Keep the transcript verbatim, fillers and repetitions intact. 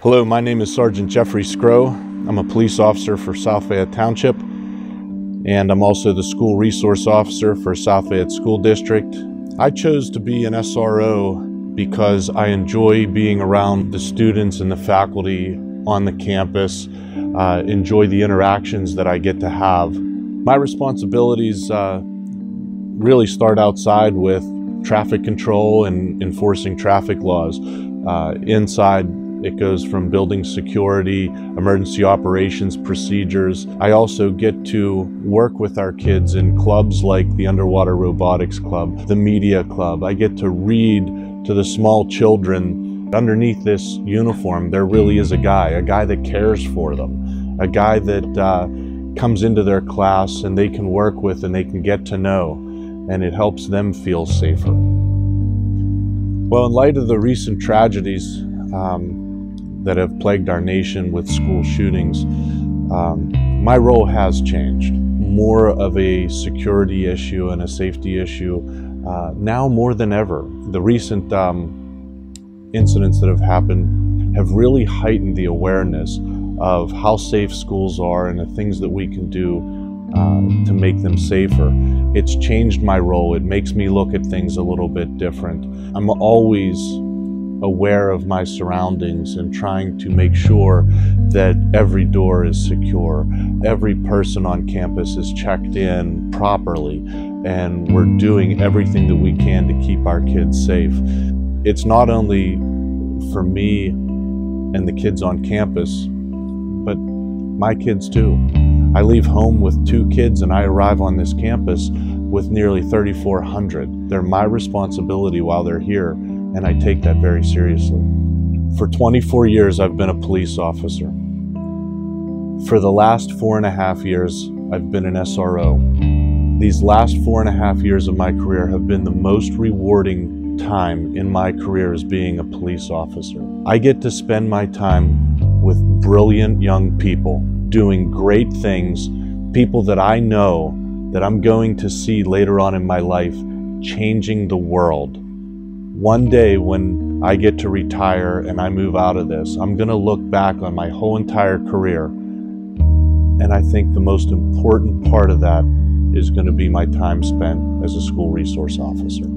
Hello, my name is Sergeant Jeffrey Sgro. I'm a police officer for South Fayette Township, and I'm also the school resource officer for South Fayette School District. I chose to be an S R O because I enjoy being around the students and the faculty on the campus, uh, enjoy the interactions that I get to have. My responsibilities uh, really start outside with traffic control and enforcing traffic laws. Uh, inside, it goes from building security, emergency operations procedures. I also get to work with our kids in clubs like the Underwater Robotics Club, the Media Club. I get to read to the small children. Underneath this uniform, there really is a guy, a guy that cares for them, a guy that uh, comes into their class and they can work with and they can get to know, and it helps them feel safer. Well, in light of the recent tragedies um, that have plagued our nation with school shootings, um, my role has changed. More of a security issue and a safety issue, uh, now more than ever. The recent um, incidents that have happened have really heightened the awareness of how safe schools are and the things that we can do uh, to make them safer. It's changed my role. It makes me look at things a little bit different. I'm always aware of my surroundings and trying to make sure that every door is secure, every person on campus is checked in properly, and we're doing everything that we can to keep our kids safe. It's not only for me and the kids on campus, but my kids too. I leave home with two kids and I arrive on this campus with nearly thirty-four hundred. They're my responsibility while they're here, and I take that very seriously. For twenty-four years, I've been a police officer. For the last four and a half years, I've been an S R O. These last four and a half years of my career have been the most rewarding time in my career as being a police officer. I get to spend my time with brilliant young people, doing great things, people that I know that I'm going to see later on in my life changing the world. One day when I get to retire and I move out of this, I'm going to look back on my whole entire career, and I think the most important part of that is going to be my time spent as a school resource officer.